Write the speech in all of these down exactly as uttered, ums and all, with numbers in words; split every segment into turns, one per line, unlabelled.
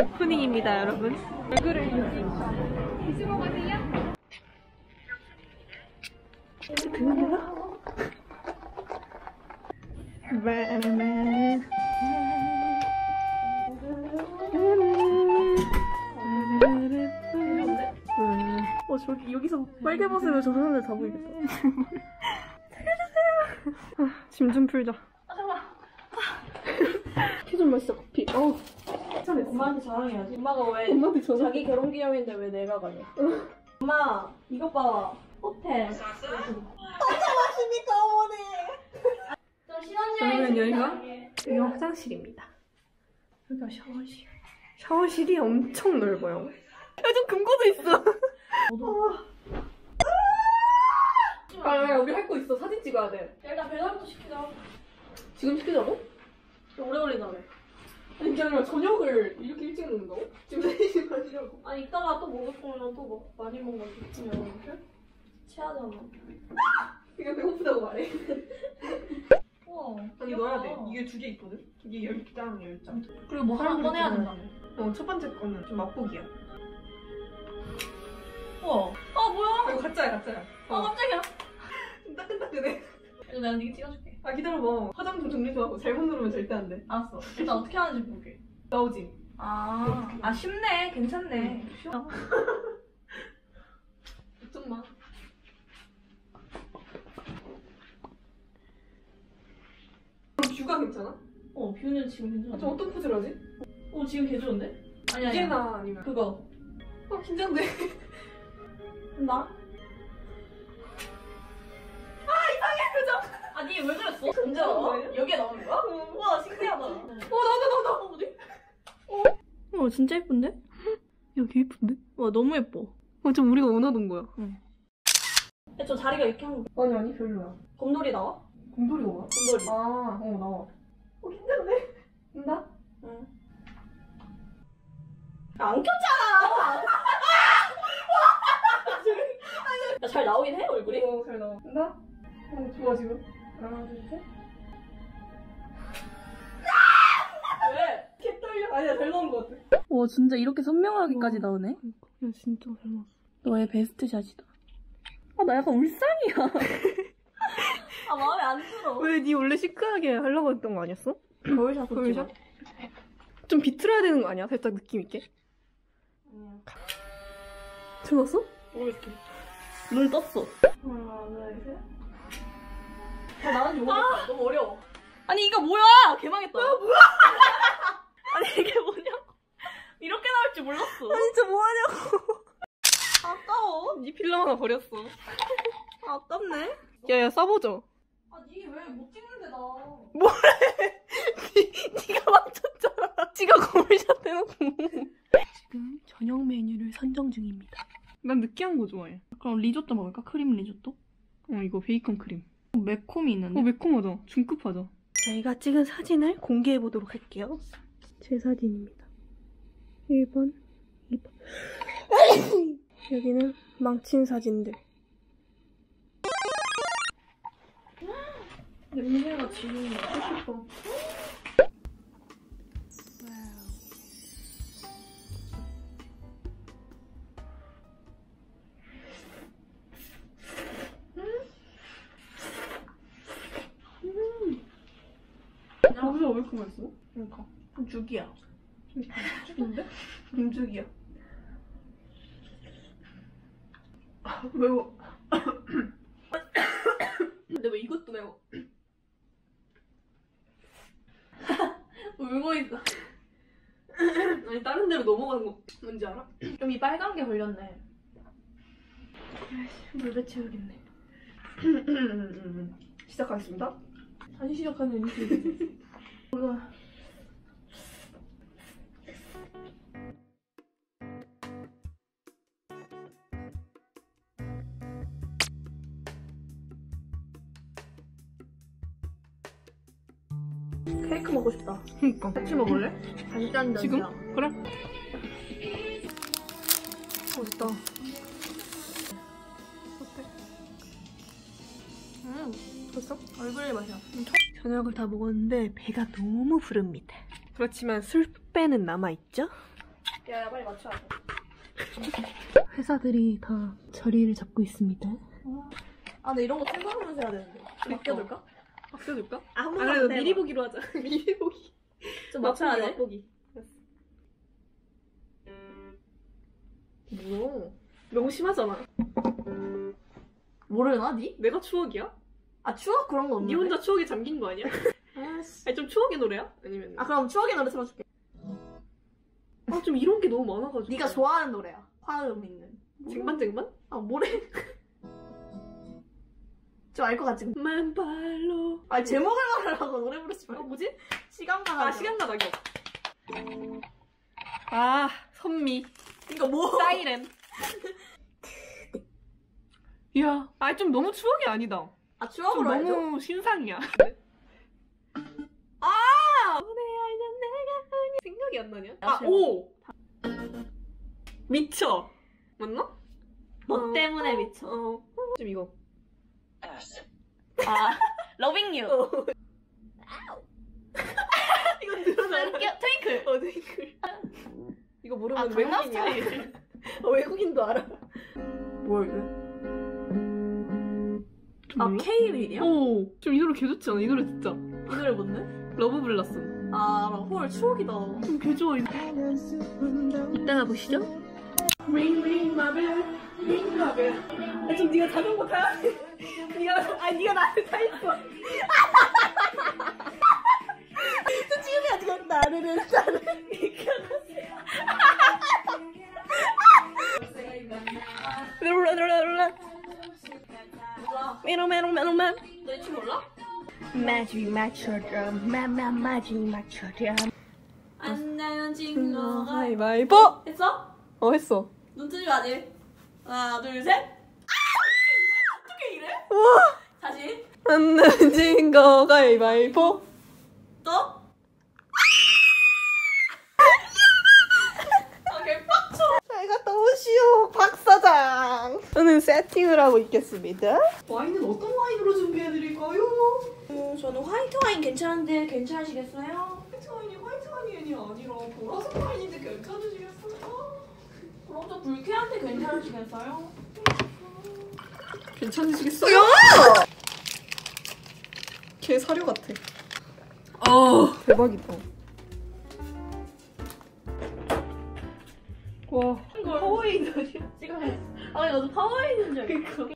오프닝입니다, 여러분. 얼굴을 드시고 가세요. 들려요? 어, 저기 여기서 빨개 벗으면 저 사람들 다 보이겠다. 살려주세요. 짐 좀 풀자.
아 잠깐만.
피 좀 마시자, 커피. 어.
엄마한테 자랑해야지. 엄마가 왜
엄마한테 전화.
자기 결혼기념일인데 왜 내가 가냐. 엄마 이것 봐. 호텔. 어쩌하십니까 어머니. 좀
저희는 여기가
신혼여행.
여기가 화장실입니다. 여기가 샤워실. 샤워실이 엄청 넓어요. 요즘 금고도 있어. 아, 야, 우리 할 거 있어. 사진 찍어야 돼.
일단 배달부터 시키자.
지금 시키자고?
오래 걸리다며.
아니, 그게 아니라 저녁을 이렇게 일찍 먹는다고? 지금 세 시 반이라고.
아니 이따가 또 먹을 거면 또 뭐 많이 먹으면 체하잖아.
그냥 배고프다고 말해.
우와.
아니, 넣어야 돼. 이게 두 개 있거든? 이게 열 장, 열 장.
그리고 뭐 하나 꺼내야 된다며.
어, 첫 번째 거는 좀 맛보기야.
우와. 아 뭐야?
이거 가짜야, 가짜야.
아 깜짝이야.
따끈따끈해.
이거 내가 니가 찍어줄게.
아, 기다려봐. 화장 좀 정리 좀 하고 잘못 누르면 절대 안 돼.
알았어. 일단 어떻게 하는지 볼게.
나오지?
아, 아 쉽네. 괜찮네. 쉬워.
좀만. 그럼 뷰가 괜찮아?
어, 뷰는 지금 괜찮아.
좀 어떤 포즈를 하지?
어, 지금 개 좋은데? 아니, 아니.
이게나 아니면
그거.
어, 긴장돼.
나? 아니, 왜 그랬어? 언제 나와? 여기에 나오는 거야? 우와, 신기하다. 어,
어, 나온다, 나온다.
어디?
어, 진짜 예쁜데? 여기 예쁜데? 와, 너무 예뻐. 어, 좀 우리가 원하던 거야. 응.
야, 저 자리가 이렇게 한 거.
아니, 아니, 별로야.
곰돌이 나와?
곰돌이가 뭐야?
곰돌이.
아, 어, 나와. 어, 긴장돼. 된다?
응. 안 켰잖아! 야, 잘 나오긴 해, 얼굴이?
어, 잘 나와. 된다? 어, 좋아, 지금. 하나, 둘, 셋.
왜? 개 떨려.
아니야, 잘 나온 것 같아.
와 진짜 이렇게 선명하게까지
우와.
나오네?
야, 진짜 잘 나왔어.
너의 베스트 샷이다. 아 나 약간 울상이야.
아, 마음에 안 들어.
왜, 니 원래 시크하게 하려고 했던 거 아니었어?
거울샷
거울샷? 좀 비틀어야 되는 거 아니야? 살짝 느낌있게?
아니야.
들었어?
모르겠어.
눈 떴어.
하나, 둘, 셋. 잘 나왔는지 모르겠어. 너무 어려워.
아니 이거 뭐야? 개망했다. 뭐야? 아니 이게 뭐냐고. 이렇게 나올 줄 몰랐어.
아니, 진짜 뭐하냐고.
아까워.
니 필름 하나 버렸어.
아깝네.
야, 야, 써보자.
아, 니 왜 못 찍는데, 나.
뭐래? 니, 니가 망쳤잖아. 지가 거울샷 해놓고. 지금 저녁 메뉴를 선정 중입니다. 난 느끼한 거 좋아해.
그럼 리조또 먹을까? 크림 리조또?
어, 이거 베이컨 크림.
매콤이 있는데.
어, 매콤하다. 중급하다. 저희가 찍은 사진을 공개해보도록 할게요. 제 사진입니다. 일 번, 이 번. 여기는 망친 사진들.
냄새가 지금 먹고 싶어.
여기가 왜 이렇게 맛있어?
그러니까. 죽이야.
죽인데? 금죽이야. 매워. 근데 왜 이것도 매워?
울고 있어.
아니, 다른 데로 넘어가는 거 뭔지 알아?
좀 이 빨간 게 걸렸네.
물 배채우겠네. 시작하겠습니다.
다시 시작하는 이미지. 케이크 먹고 싶다.
그니까.
같이 먹을래? 단짠
지금?
단짠.
그래? 맛있다. 어때?
음,
벌써?
얼굴이 맛이야.
저녁을 다 먹었는데 배가 너무 부릅니다. 그렇지만 술 빼는 남아있죠?
야야 빨리 맞춰야 돼.
회사들이 다 자리를 잡고 있습니다.
아 근데 이런 거 생각하면서 해야 되는데. 맡겨둘까?
바꿔줄까?
아, 한
아,
번만
그래도
더
미리
해봐.
보기로 하자. 미리 보기.
좀 맞춰야 돼.
맛보기. 뭐야? 너무 심하잖아.
모르나 니?
내가 추억이야?
아 추억 그런 거 없는데?
니 혼자 추억에 잠긴 거 아니야?
아씨.
아니 좀 추억의 노래야? 아니면
아 그럼 추억의 노래 틀어줄게.
아 좀 이런 게 너무 많아가지고.
네가 좋아하는 노래야. 화음 있는.
쟁반쟁반?
아 뭐래? 좀 알 것 같지?
만발로.
아 제목을 말하라고 노래 부르지
어
말고.
뭐지?
시간만
아
하자.
시간과 낙엽. 아 선미.
이거 뭐?
사이렌. 이야. 아 좀 너무 추억이 아니다.
아
좀
추억으로 해줘?
너무 신상이야. 아! 오늘 알던 내가 아니 생각이 안 나냐? 아
제목.
오! 미쳐. 맞나?
너
어.
때문에 미쳐.
어. 지금 이거.
아 러빙 유.
이거 들어잖아.
트윙클.
어, 네. 이거 모르면
아 강남
외국인이야.
스타일.
어, 외국인도 알아.
뭐야 이게?
좀
아
몰라?
K-윌이야?
오, 좀 이 노래 개 좋지 않아? 이 노래 진짜.
이 노래 뭔데?
러브 블라썸.
아, 나 헐 추억이다.
좀 개 좋아. 이따가 보시죠. Ring ring my bell, ring my bell. 아, 좀 네가 자전거 타야 돼. 네가, 아니 네가 나를 타 있어. 저 지금이야 지금 나를 나를 이렇게 룰라 룰라 룰라. 메롱 메롱 메롱맨.
너 이 춤 몰라?
마지 맞춰줘 마마 마지 맞춰줘.
안 나연 친구가
가위바위보.
했어?
어 했어.
눈 뜨지 마지. 하나 둘 셋. 아! 어떻게 이래?
우와.
다시
안 늦은 거 가위바위보.
또. 아 개빡쳐.
제가 너무 쉬워 박 사장. 저는 세팅을 하고 있겠습니다. 와인은 어떤 와인으로 준비해드릴까요?
음, 저는 화이트 와인 괜찮은데 괜찮으시겠어요?
화이트 와인이 화이트 와인이 아니라 보라색 와인인데 괜찮으시겠어요?
그럼 저 불쾌한데 괜찮으시겠어요?
괜찮으시겠어요? 개 사료 같아. 어 대박이다. 와 파워에이드 아니야?
지금 아 나도 파워에이드인 줄 알고.
그니까.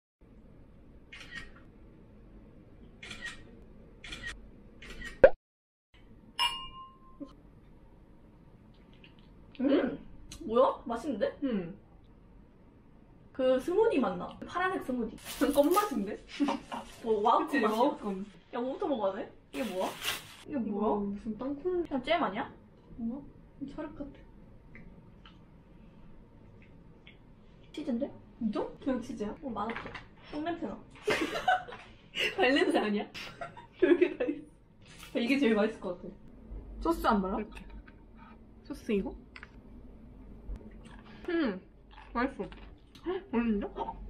음 뭐야? 맛있는데?
음.
그 스무디 맛나. 파란색 스무디.
껌 맛인데?
뭐 와우
그치
맛이야?
와우껌.
야 뭐부터 먹어야 돼? 이게 뭐야? 이게
이거
뭐야?
무슨 땅콩
그냥 잼 아니야?
뭐야? 찰흙 같아.
치즈인데?
진짜? 그냥 치즈야?
어 맛없어. 똥냄새 나.
발냄새 아니야? 여기 다 있어. 이게 제일 맛있을 것 같아.
소스 안 발라?
이렇게. 소스 이거? 음, 맛있어. 헉, 맛있는데?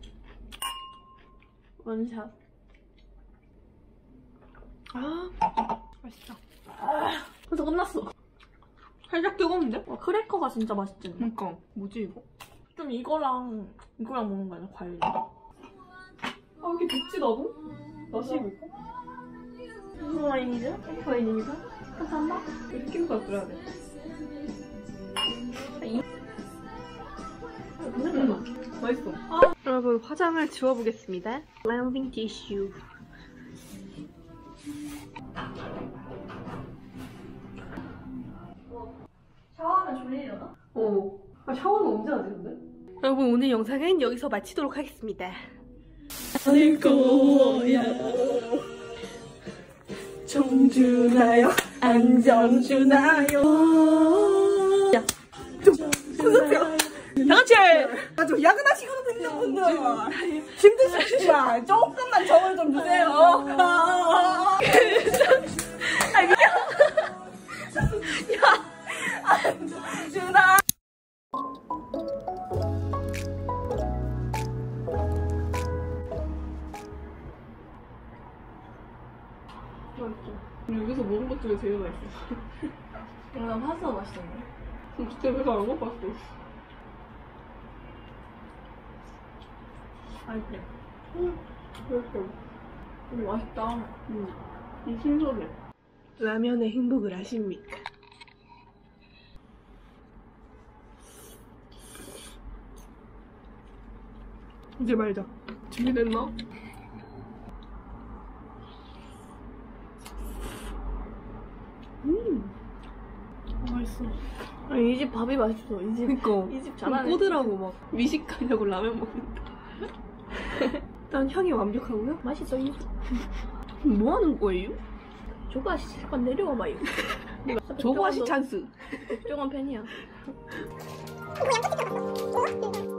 원샷.
아, 맛있다.
벌써 끝났어.
살짝 뜨거운데?
와 크래커가 진짜 맛있지.
그러니까 뭐지 이거?
좀 이거랑 이거랑 먹는 거 아니야 과일?
아, 왜 이렇게 덥지 나도? 맛이 볼까?
무슨 와인이죠?
화이트 와인입니다.
감사합니다.
느낌 바꾸려야 돼.
이...
음, 맛있어. 여러분 화장을 지워보겠습니다. 랜딩 티슈.
샤워하면 졸리려나?
어. 아, 샤워는 언제 하지 근데? 여러분 오늘 영상은 여기서 마치도록 하겠습니다. 할 거야. 총 주나요? 안전 주나요? 야, 좀 콘서트요. 다 같이. 아주 야근하시고 있는 분들 힘드시지만 조금만 정을 좀 주세요. 아, 야, 안전 주나. 맛있어. 여기서 먹은 것 중에 제일 맛있어.
이거 난 파스타 맛있던데.
진짜 배가 안 고팠어. 맛있네. 음, 맛있어. 음, 맛있다. 음, 이 신선해. 라면의 행복을 아십니까? 이제 말자. 준비됐나? 음, 맛있어.
아니 이 집 밥이 맛있어. 이 집.
그니까.
이 집 잘하네.
꼬들하고 막 미식가냐고 라면 먹는다. 일단 향이 완벽하고요.
맛있어. 이
뭐 하는 거예요?
조바시 잠깐 내려와 봐요.
조바시 찬스.
걱정한 편이야.
그냥